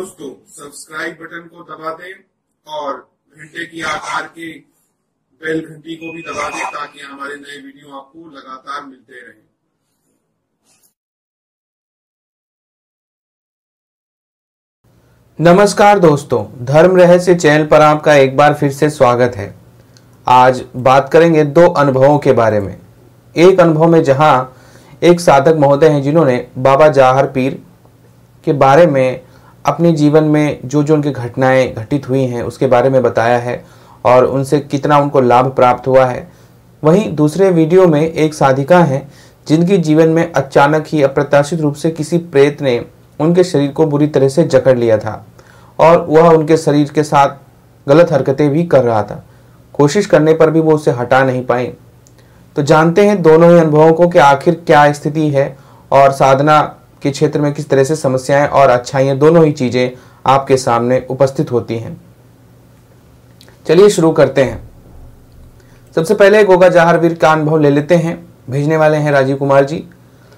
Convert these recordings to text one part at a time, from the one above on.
दोस्तों subscribe button को दबा दें और घंटे की आकार की बेल घंटी को भी दबा दें ताकि हमारे नए वीडियो आपको लगातार मिलते रहें। नमस्कार दोस्तों, धर्म रहस्य चैनल पर आपका एक बार फिर से स्वागत है। आज बात करेंगे दो अनुभवों के बारे में। एक अनुभव में जहां एक साधक महोदय हैं जिन्होंने बाबा जाहर पीर के बारे में अपने जीवन में जो जो उनकी घटनाएं घटित हुई हैं उसके बारे में बताया है और उनसे कितना उनको लाभ प्राप्त हुआ है। वहीं दूसरे वीडियो में एक साधिका हैं जिनके जीवन में अचानक ही अप्रत्याशित रूप से किसी प्रेत ने उनके शरीर को बुरी तरह से जकड़ लिया था और वह उनके शरीर के साथ गलत हरकतें भी कर रहा था। कोशिश करने पर भी वो उसे हटा नहीं पाए। तो जानते हैं दोनों ही अनुभवों को कि आखिर क्या स्थिति है और साधना के क्षेत्र में किस तरह से समस्याएं और अच्छाइयां दोनों ही चीजें आपके सामने उपस्थित होती हैं। चलिए शुरू करते हैं। सबसे पहले गोगा जाहर वीर का अनुभव ले लेते हैं। भेजने वाले हैं राजीव कुमार जी।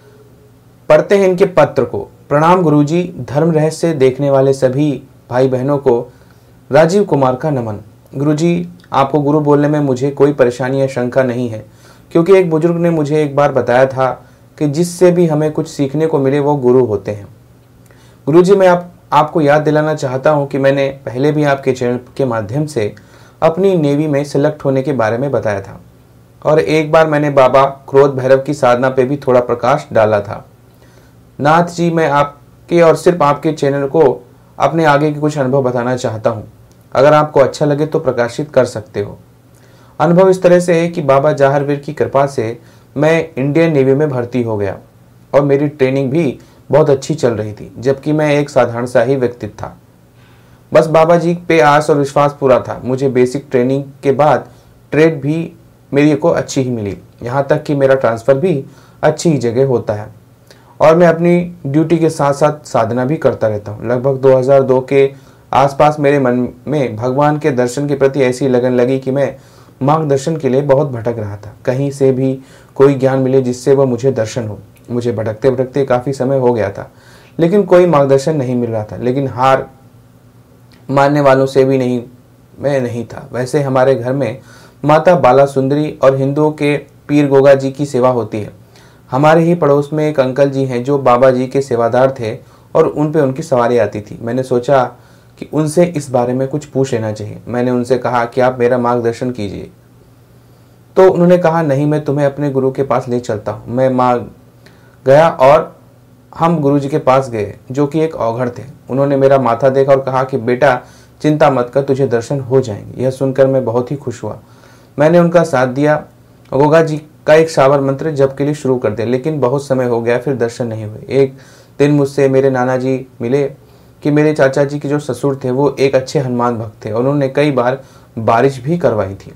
पढ़ते हैं इनके पत्र को। प्रणाम गुरुजी, धर्म रहस्य देखने वाले सभी भाई बहनों को राजीव कुमार का नमन। गुरुजी, आपको गुरु बोलने में मुझे कोई परेशानी या शंका नहीं है, क्योंकि एक बुजुर्ग ने मुझे एक बार बताया था कि जिससे भी हमें कुछ सीखने को मिले वो गुरु होते हैं। गुरुजी, मैं आपको याद दिलाना चाहता हूं कि मैंने पहले भी आपके चैनल के माध्यम से अपनी नेवी में सिलेक्ट होने के बारे में बताया था और एक बार मैंने बाबा क्रोध भैरव की साधना पे भी थोड़ा प्रकाश डाला था। नाथ जी, मैं आपके और सिर्फ आपके चैनल को अपने आगे के कुछ अनुभव बताना चाहता हूं। अगर आपको अच्छा लगे तो प्रकाशित कर सकते हो। अनुभव इस तरह से है कि बाबा जाहर वीर की कृपा से मैं इंडियन नेवी में भर्ती हो गया और मेरी ट्रेनिंग भी बहुत अच्छी चल रही थी, जबकि मैं एक साधारण सा ही व्यक्ति था। बस बाबा जी पे आस और विश्वास पूरा था। मुझे बेसिक ट्रेनिंग के बाद ट्रेड भी मेरी को अच्छी ही मिली, यहाँ तक कि मेरा ट्रांसफ़र भी अच्छी ही जगह होता है और मैं अपनी ड्यूटी के साथ साथ साधना भी करता रहता हूँ। लगभग 2002 के आसपास मेरे मन में भगवान के दर्शन के प्रति ऐसी लगन लगी कि मैं मार्गदर्शन के लिए बहुत भटक रहा था। कहीं से भी कोई ज्ञान मिले जिससे वह मुझे दर्शन हो। मुझे भटकते भटकते काफ़ी समय हो गया था, लेकिन कोई मार्गदर्शन नहीं मिल रहा था। लेकिन हार मानने वालों से भी मैं नहीं था। वैसे हमारे घर में माता बाला सुंदरी और हिंदुओं के पीर गोगा जी की सेवा होती है। हमारे ही पड़ोस में एक अंकल जी हैं जो बाबा जी के सेवादार थे और उन पे उनकी सवारी आती थी। मैंने सोचा कि उनसे इस बारे में कुछ पूछ लेना चाहिए। मैंने उनसे कहा कि आप मेरा मार्गदर्शन कीजिए। तो उन्होंने कहा, नहीं, मैं तुम्हें अपने गुरु के पास ले चलता हूँ। मैं गया और हम गुरु जी के पास गए जो कि एक औघड़ थे। उन्होंने मेरा माथा देखा और कहा कि बेटा चिंता मत कर, तुझे दर्शन हो जाएंगे। यह सुनकर मैं बहुत ही खुश हुआ। मैंने उनका साथ दिया। गोगा जी का एक शावर मंत्र जप के लिए शुरू कर दिया, लेकिन बहुत समय हो गया, फिर दर्शन नहीं हुए। एक दिन मुझसे मेरे नाना जी मिले कि मेरे चाचा जी के जो ससुर थे वो एक अच्छे हनुमान भक्त थे और उन्होंने कई बार बारिश भी करवाई थी।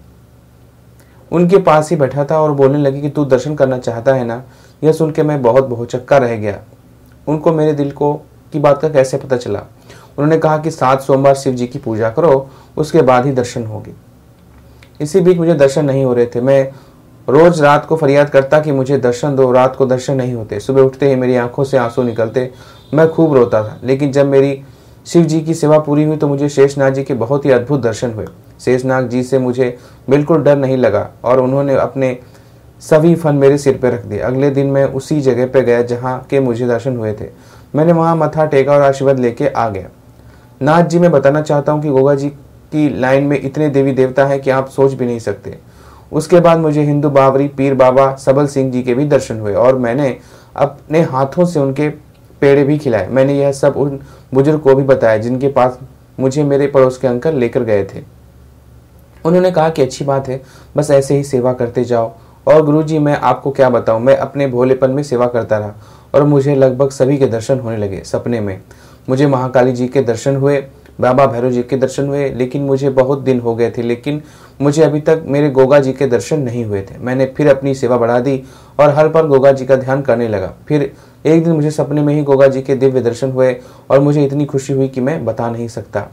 उनके पास ही बैठा था और बोलने लगी कि तू दर्शन करना चाहता है ना। यह सुन के मैं बहुत बहुचक्का रह गया। उनको मेरे दिल को की बात का कैसे पता चला। उन्होंने कहा कि 7 सोमवार शिव जी की पूजा करो, उसके बाद ही दर्शन होगी। इसी बीच मुझे दर्शन नहीं हो रहे थे। मैं रोज रात को फरियाद करता कि मुझे दर्शन दो। रात को दर्शन नहीं होते। सुबह उठते ही मेरी आंखों से आंसू निकलते। मैं खूब रोता था। लेकिन जब मेरी शिव जी की सेवा पूरी हुई तो मुझे शेषनाग जी के बहुत ही अद्भुत दर्शन हुए। शेषनाग जी से मुझे बिल्कुल डर नहीं लगा और उन्होंने अपने सभी फन मेरे सिर पे रख दिए। अगले दिन मैं उसी जगह पे गया जहाँ के मुझे दर्शन हुए थे। मैंने वहाँ मत्था टेका और आशीर्वाद लेके आ गया। नाथ जी, मैं बताना चाहता हूँ कि गोगा जी की लाइन में इतने देवी देवता हैं कि आप सोच भी नहीं सकते। उसके बाद मुझे हिंदू बावरी पीर बाबा सबल सिंह जी के भी दर्शन हुए और मैंने अपने हाथों से उनके पेड़े भी खिलाए। मैंने यह सब उन बुजुर्ग को भी बताया जिनके पास मुझे मेरे पड़ोस के अंकल लेकर गए थे। उन्होंने कहा कि अच्छी बात है, बस ऐसे ही सेवा करते जाओ। और गुरुजी, मैं आपको क्या बताऊं, मैं अपने भोलेपन में सेवा करता रहा और मुझे लगभग सभी के दर्शन होने लगे। सपने में मुझे महाकाली जी के दर्शन हुए, बाबा भैरव जी के दर्शन हुए, लेकिन मुझे बहुत दिन हो गए थे, लेकिन मुझे अभी तक मेरे गोगा जी के दर्शन नहीं हुए थे। मैंने फिर अपनी सेवा बढ़ा दी और हर पल गोगा जी का ध्यान करने लगा। फिर एक दिन मुझे सपने में ही गोगा जी के दिव्य दर्शन हुए और मुझे इतनी खुशी हुई कि मैं बता नहीं सकता।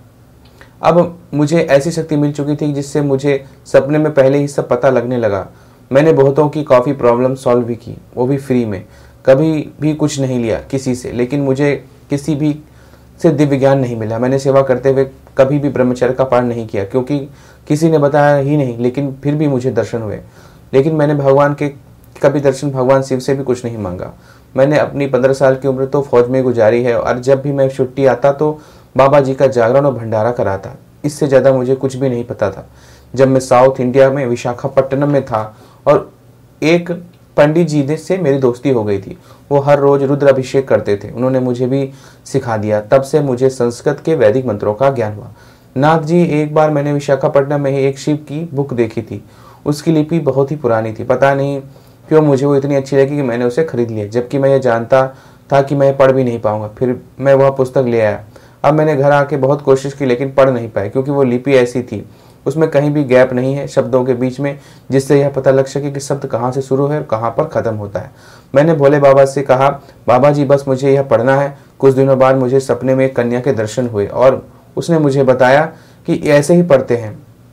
अब मुझे ऐसी शक्ति मिल चुकी थी जिससे मुझे सपने में पहले ही सब पता लगने लगा। मैंने बहुतों की कॉफ़ी प्रॉब्लम सॉल्व भी की, वो भी फ्री में। कभी भी कुछ नहीं लिया किसी से, लेकिन मुझे किसी भी से दिव्य ज्ञान नहीं मिला। मैंने सेवा करते हुए कभी भी ब्रह्मचर्य का पालन नहीं किया, क्योंकि किसी ने बताया ही नहीं, लेकिन फिर भी मुझे दर्शन हुए। लेकिन मैंने भगवान के कभी दर्शन भगवान शिव से भी कुछ नहीं मांगा। मैंने अपनी 15 साल की उम्र तो फौज में गुजारी है, और जब भी मैं छुट्टी आता तो बाबा जी का जागरण और भंडारा कराता। इससे ज़्यादा मुझे कुछ भी नहीं पता था। जब मैं साउथ इंडिया में विशाखापट्टनम में था, और एक पंडित जी से मेरी दोस्ती हो गई थी। वो हर रोज रुद्र अभिषेक करते थे, उन्होंने मुझे भी सिखा दिया। तब से मुझे संस्कृत के वैदिक मंत्रों का ज्ञान हुआ। नाथ जी, एक बार मैंने विशाखापट्टनम में ही एक शिव की बुक देखी थी। उसकी लिपि बहुत ही पुरानी थी। पता नहीं क्यों मुझे वो इतनी अच्छी लगी कि मैंने उसे खरीद लिया, जबकि मैं ये जानता था कि मैं पढ़ भी नहीं पाऊंगा। फिर मैं वह पुस्तक ले आया। अब मैंने घर आके बहुत कोशिश की, लेकिन पढ़ नहीं पाया, क्योंकि वो लिपि ऐसी थी, उसमें कहीं भी गैप नहीं है शब्दों के बीच में, जिससे यह पता लग सके कि शब्द कहाँ से शुरू है और कहाँ पर खत्म होता है। मैंने भोले बाबा से कहा, बाबा जी बस मुझे यह पढ़ना है। कुछ दिनों बाद मुझे सपने में एक कन्या के दर्शन हुए, और उसने मुझे बताया कि ऐसे ही पढ़ते हैं।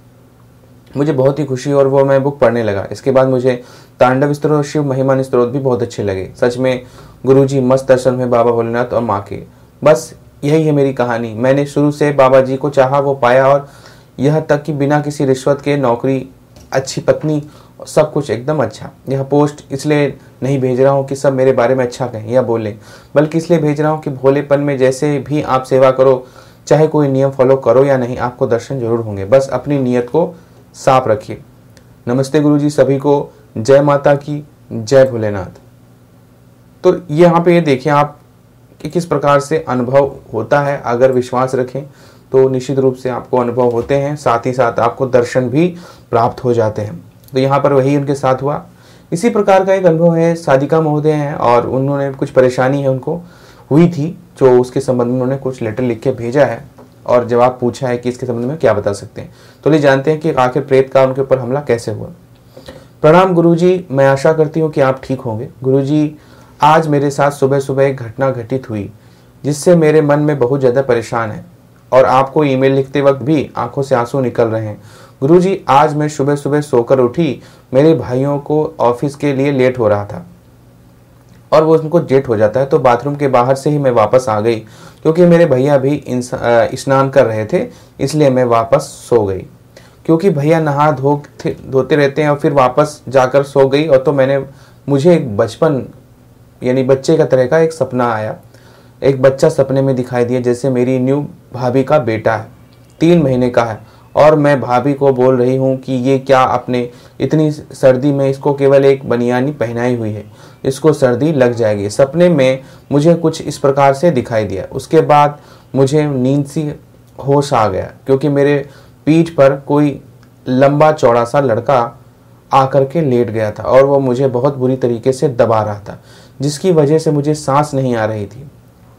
मुझे बहुत ही खुशी, और वो मैं बुक पढ़ने लगा। इसके बाद मुझे तांडव स्तोत्र और शिव महिमा स्तोत्र भी बहुत अच्छे लगे। सच में गुरुजी मस्त दर्शन में बाबा भोलेनाथ और माँ के। बस यही है मेरी कहानी। मैंने शुरू से बाबा जी को चाहा, वो पाया, और यह तक कि बिना किसी रिश्वत के नौकरी, अच्छी पत्नी, सब कुछ एकदम अच्छा। यह पोस्ट इसलिए नहीं भेज रहा हूँ कि सब मेरे बारे में अच्छा कहें या बोलें, बल्कि इसलिए भेज रहा हूँ कि भोलेपन में जैसे भी आप सेवा करो, चाहे कोई नियम फॉलो करो या नहीं, आपको दर्शन जरूर होंगे। बस अपनी नीयत को साफ रखिए। नमस्ते गुरुजी, सभी को जय माता की, जय भोलेनाथ। तो यहाँ पे ये देखिए आप कि किस प्रकार से अनुभव होता है। अगर विश्वास रखें तो निश्चित रूप से आपको अनुभव होते हैं, साथ ही साथ आपको दर्शन भी प्राप्त हो जाते हैं। तो यहाँ पर वही उनके साथ हुआ। इसी प्रकार का एक अनुभव है, साधिका महोदय हैं, और उन्होंने कुछ परेशानी है उनको हुई थी, जो उसके संबंध में उन्होंने कुछ लेटर लिख के भेजा है, और जवाब पूछा है कि इसके संबंध में क्या बता सकते हैं। तो ले जानते हैं कि आखिर प्रेत का उनके ऊपर हमला कैसे हुआ। प्रणाम गुरुजी, मैं आशा करती हूँ कि आप ठीक होंगे। गुरुजी, आज मेरे साथ सुबह सुबह एक घटना घटित हुई, जिससे मेरे मन में बहुत ज़्यादा परेशान है, और आपको ईमेल लिखते वक्त भी आंखों से आंसू निकल रहे हैं। गुरुजी, आज मैं सुबह सुबह सोकर उठी। मेरे भाइयों को ऑफिस के लिए लेट हो रहा था, और वो उनको जेट हो जाता है, तो बाथरूम के बाहर से ही मैं वापस आ गई, क्योंकि मेरे भैया भी स्नान कर रहे थे, इसलिए मैं वापस सो गई। क्योंकि भैया नहा धोते रहते हैं और फिर वापस जाकर सो गई। और तो मुझे एक बचपन यानी बच्चे का तरह का एक सपना आया। एक बच्चा सपने में दिखाई दिया, जैसे मेरी न्यू भाभी का बेटा है, 3 महीने का है, और मैं भाभी को बोल रही हूँ कि ये क्या, अपने इतनी सर्दी में इसको केवल एक बनियानी पहनाई हुई है, इसको सर्दी लग जाएगी। सपने में मुझे कुछ इस प्रकार से दिखाई दिया। उसके बाद मुझे नींद सी होश आ गया, क्योंकि मेरे पीठ पर कोई लंबा चौड़ा सा लड़का आकर के लेट गया था, और वो मुझे बहुत बुरी तरीके से दबा रहा था, जिसकी वजह से मुझे सांस नहीं आ रही थी।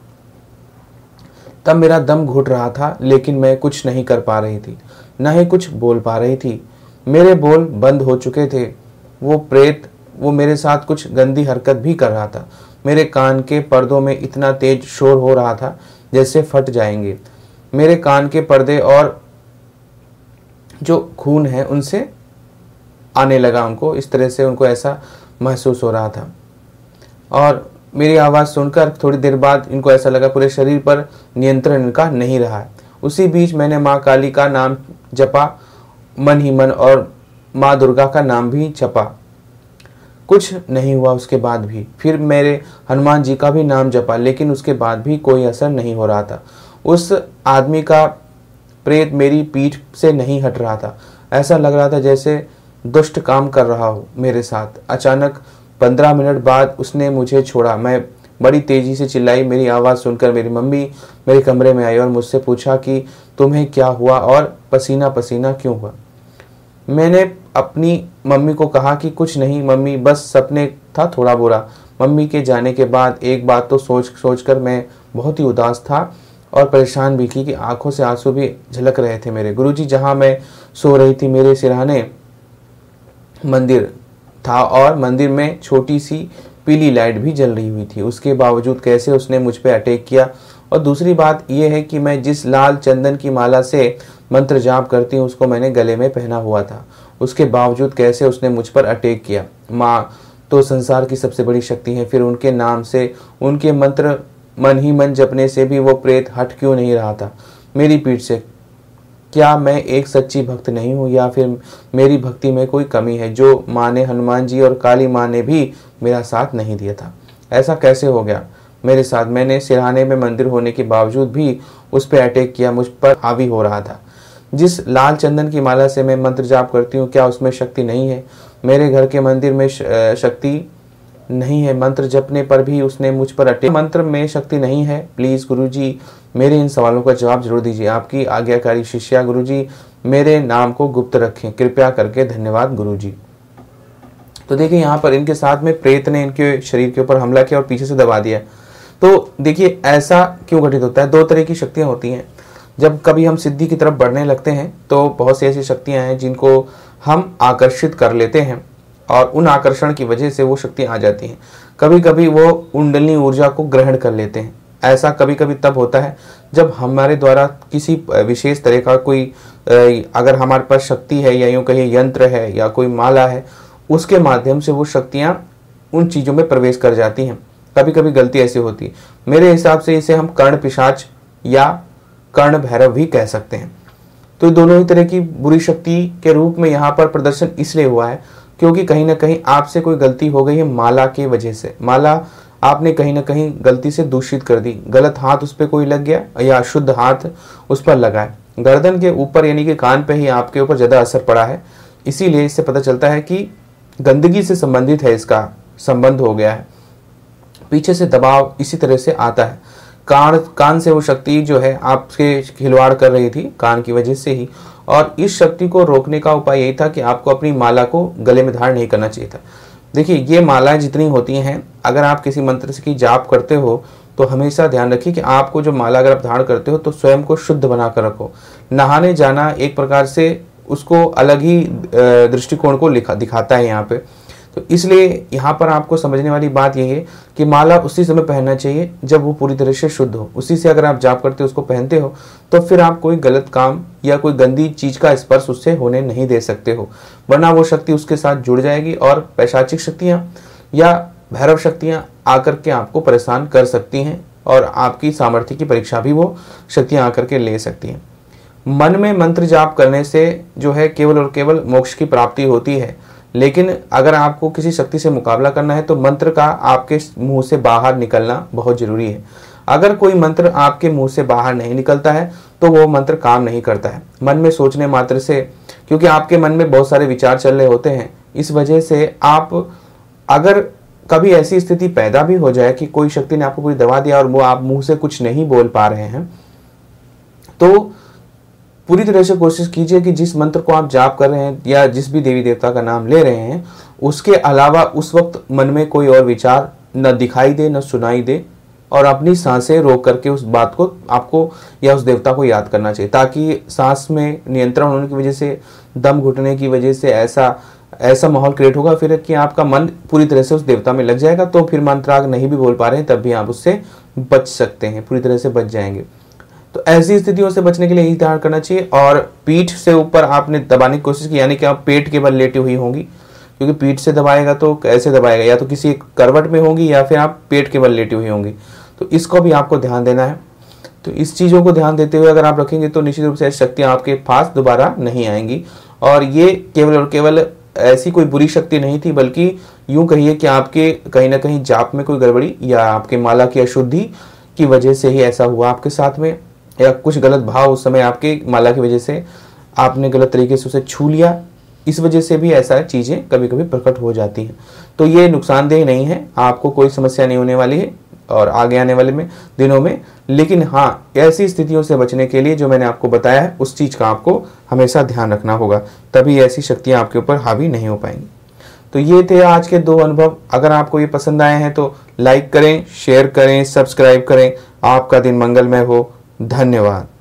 तब मेरा दम घुट रहा था, लेकिन मैं कुछ नहीं कर पा रही थी, न ही कुछ बोल पा रही थी। मेरे बोल बंद हो चुके थे। वो मेरे साथ कुछ गंदी हरकत भी कर रहा था। मेरे कान के पर्दों में इतना तेज शोर हो रहा था जैसे फट जाएंगे। मेरे कान के पर्दे और जो खून है उनसे आने लगा उनको, इस तरह से उनको ऐसा महसूस हो रहा था। और मेरी आवाज़ सुनकर थोड़ी देर बाद इनको ऐसा लगा पूरे शरीर पर नियंत्रण इनका नहीं रहा है। उसी बीच मैंने माँ काली का नाम जपा मन ही मन, और माँ दुर्गा का नाम भी जपा। कुछ नहीं हुआ उसके बाद भी। फिर मेरे हनुमान जी का भी नाम जपा, लेकिन उसके बाद भी कोई असर नहीं हो रहा था। उस आदमी का प्रेत मेरी पीठ से नहीं हट रहा था। ऐसा लग रहा था जैसे दुष्ट काम कर रहा हो मेरे साथ। अचानक 15 मिनट बाद उसने मुझे छोड़ा। मैं बड़ी तेजी से चिल्लाई। मेरी आवाज़ सुनकर मेरी मम्मी मेरे कमरे में आई और मुझसे पूछा कि तुम्हें क्या हुआ और पसीना पसीना क्यों हुआ। मैंने अपनी मम्मी को कहा कि कुछ नहीं मम्मी, बस सपने था थोड़ा बुरा। मम्मी के जाने के बाद एक बात तो सोच कर मैं बहुत ही उदास था और परेशान भी कि आंखों से आंसू भी झलक रहे थे मेरे। गुरुजी, जहाँ मैं सो रही थी मेरे सिरहाने मंदिर था और मंदिर में छोटी सी पीली लाइट भी जल रही हुई थी। उसके बावजूद कैसे उसने मुझ पर अटैक किया। और दूसरी बात यह है कि मैं जिस लाल चंदन की माला से मंत्र जाप करती हूँ उसको मैंने गले में पहना हुआ था। उसके बावजूद कैसे उसने मुझ पर अटैक किया। माँ तो संसार की सबसे बड़ी शक्ति है, फिर उनके नाम से उनके मंत्र मन ही मन जपने से भी वो प्रेत हट क्यों नहीं रहा था मेरी पीठ से? क्या मैं एक सच्ची भक्त नहीं हूँ या फिर मेरी भक्ति में कोई कमी है? जो माँ ने, हनुमान जी और काली माँ ने भी मेरा साथ नहीं दिया था। ऐसा कैसे हो गया मेरे साथ? मैंने सिरहाने में मंदिर होने के बावजूद भी उस पर अटैक किया, मुझ पर हावी हो रहा था। जिस लाल चंदन की माला से मैं मंत्र जाप करती हूँ, क्या उसमें शक्ति नहीं है? मेरे घर के मंदिर में शक्ति नहीं है, मंत्र जपने पर भी उसने मुझ पर अटैक। मंत्र में शक्ति नहीं है? प्लीज गुरुजी मेरे इन सवालों का जवाब जरूर दीजिए। आपकी आज्ञाकारी शिष्या गुरुजी, मेरे नाम को गुप्त रखें कृपया करके, धन्यवाद गुरुजी। तो देखिए यहाँ पर इनके साथ में प्रेत ने इनके शरीर के ऊपर हमला किया और पीछे से दबा दिया। तो देखिए ऐसा क्यों घटित होता है? दो तरह की शक्तियां होती हैं। जब कभी हम सिद्धि की तरफ बढ़ने लगते हैं तो बहुत सी ऐसी शक्तियां हैं जिनको हम आकर्षित कर लेते हैं और उन आकर्षण की वजह से वो शक्तियां आ जाती हैं। कभी कभी वो कुंडलिनी ऊर्जा को ग्रहण कर लेते हैं। ऐसा कभी कभी तब होता है जब हमारे द्वारा किसी विशेष तरह का कोई अगर हमारे पास शक्ति है या यूं कहिए यंत्र है या कोई माला है, उसके माध्यम से वो शक्तियां उन चीज़ों में प्रवेश कर जाती हैं। कभी कभी गलती ऐसी होती है। मेरे हिसाब से इसे हम कर्ण पिशाच या कर्ण भैरव भी कह सकते हैं। तो दोनों ही तरह की बुरी शक्ति के रूप में यहाँ पर प्रदर्शन इसलिए हुआ है क्योंकि कहीं ना कहीं आपसे कोई गलती हो गई है माला के वजह से। माला आपने कहीं ना कहीं गलती से दूषित कर दी, गलत हाथ उस पर कोई लग गया या अशुद्ध हाथ उस पर लगा है। गर्दन के ऊपर यानी कि कान पे ही आपके ऊपर ज़्यादा असर पड़ा है, इसीलिए इससे पता चलता है कि गंदगी से संबंधित है, इसका संबंध हो गया है। पीछे से दबाव इसी तरह से आता है। कान से वो शक्ति जो है आपके खिलवाड़ कर रही थी कान की वजह से ही, और इस शक्ति को रोकने का उपाय यही था कि आपको अपनी माला को गले में धारण नहीं करना चाहिए था। देखिए ये मालाएं जितनी होती हैं, अगर आप किसी मंत्र की जाप करते हो तो हमेशा ध्यान रखिए कि आपको जो माला अगर आप धारण करते हो तो स्वयं को शुद्ध बना कर रखो। नहाने जाना एक प्रकार से उसको अलग ही दृष्टिकोण को दिखाता है यहाँ पे। तो इसलिए यहाँ पर आपको समझने वाली बात यही है कि माला उसी समय पहनना चाहिए जब वो पूरी तरह से शुद्ध हो। उसी से अगर आप जाप करते हो, उसको पहनते हो, तो फिर आप कोई गलत काम या कोई गंदी चीज का स्पर्श उससे होने नहीं दे सकते हो, वरना वो शक्ति उसके साथ जुड़ जाएगी और पैशाचिक शक्तियाँ या भैरव शक्तियाँ आकर के आपको परेशान कर सकती हैं और आपकी सामर्थ्य की परीक्षा भी वो शक्तियाँ आकर के ले सकती हैं। मन में मंत्र जाप करने से जो है केवल और केवल मोक्ष की प्राप्ति होती है, लेकिन अगर आपको किसी शक्ति से मुकाबला करना है तो मंत्र का आपके मुंह से बाहर निकलना बहुत जरूरी है। अगर कोई मंत्र आपके मुंह से बाहर नहीं निकलता है तो वो मंत्र काम नहीं करता है। मन में सोचने मात्र से, क्योंकि आपके मन में बहुत सारे विचार चल रहे होते हैं, इस वजह से आप अगर कभी ऐसी स्थिति पैदा भी हो जाए कि कोई शक्ति ने आपको कोई दबा दिया और वो आप मुंह से कुछ नहीं बोल पा रहे हैं, तो पूरी तरह से कोशिश कीजिए कि जिस मंत्र को आप जाप कर रहे हैं या जिस भी देवी देवता का नाम ले रहे हैं, उसके अलावा उस वक्त मन में कोई और विचार न दिखाई दे न सुनाई दे, और अपनी सांसें रोक करके उस बात को आपको या उस देवता को याद करना चाहिए, ताकि सांस में नियंत्रण होने की वजह से, दम घुटने की वजह से ऐसा माहौल क्रिएट होगा फिर कि आपका मन पूरी तरह से उस देवता में लग जाएगा। तो फिर मंत्राग नहीं भी बोल पा रहे हैं तब भी आप उससे बच सकते हैं, पूरी तरह से बच जाएंगे। तो ऐसी स्थितियों से बचने के लिए यही ध्यान करना चाहिए। और पीठ से ऊपर आपने दबाने की कोशिश की, यानी कि आप पेट के बल लेटी हुई होंगी, क्योंकि पीठ से दबाएगा तो कैसे दबाएगा, या तो किसी करवट में होंगी या फिर आप पेट के बल लेटी हुई होंगी। तो इसको भी आपको ध्यान देना है। तो इस चीज़ों को ध्यान देते हुए अगर आप रखेंगे तो निश्चित रूप से शक्तियाँ आपके पास दोबारा नहीं आएंगी। और ये केवल और केवल ऐसी कोई बुरी शक्ति नहीं थी, बल्कि यूं कहिए कि आपके कहीं ना कहीं जाप में कोई गड़बड़ी या आपके माला की अशुद्धि की वजह से ही ऐसा हुआ आपके साथ में, या कुछ गलत भाव उस समय आपके माला की वजह से आपने गलत तरीके से उसे छू लिया, इस वजह से भी ऐसा चीज़ें कभी कभी प्रकट हो जाती हैं। तो ये नुकसानदेह नहीं है, आपको कोई समस्या नहीं होने वाली है और आगे आने वाले दिनों में। लेकिन हाँ, ऐसी स्थितियों से बचने के लिए जो मैंने आपको बताया है उस चीज़ का आपको हमेशा ध्यान रखना होगा, तभी ऐसी शक्तियाँ आपके ऊपर हावी नहीं हो पाएंगी। तो ये थे आज के 2 अनुभव। अगर आपको ये पसंद आए हैं तो लाइक करें, शेयर करें, सब्सक्राइब करें। आपका दिन मंगलमय हो। धन्यवाद।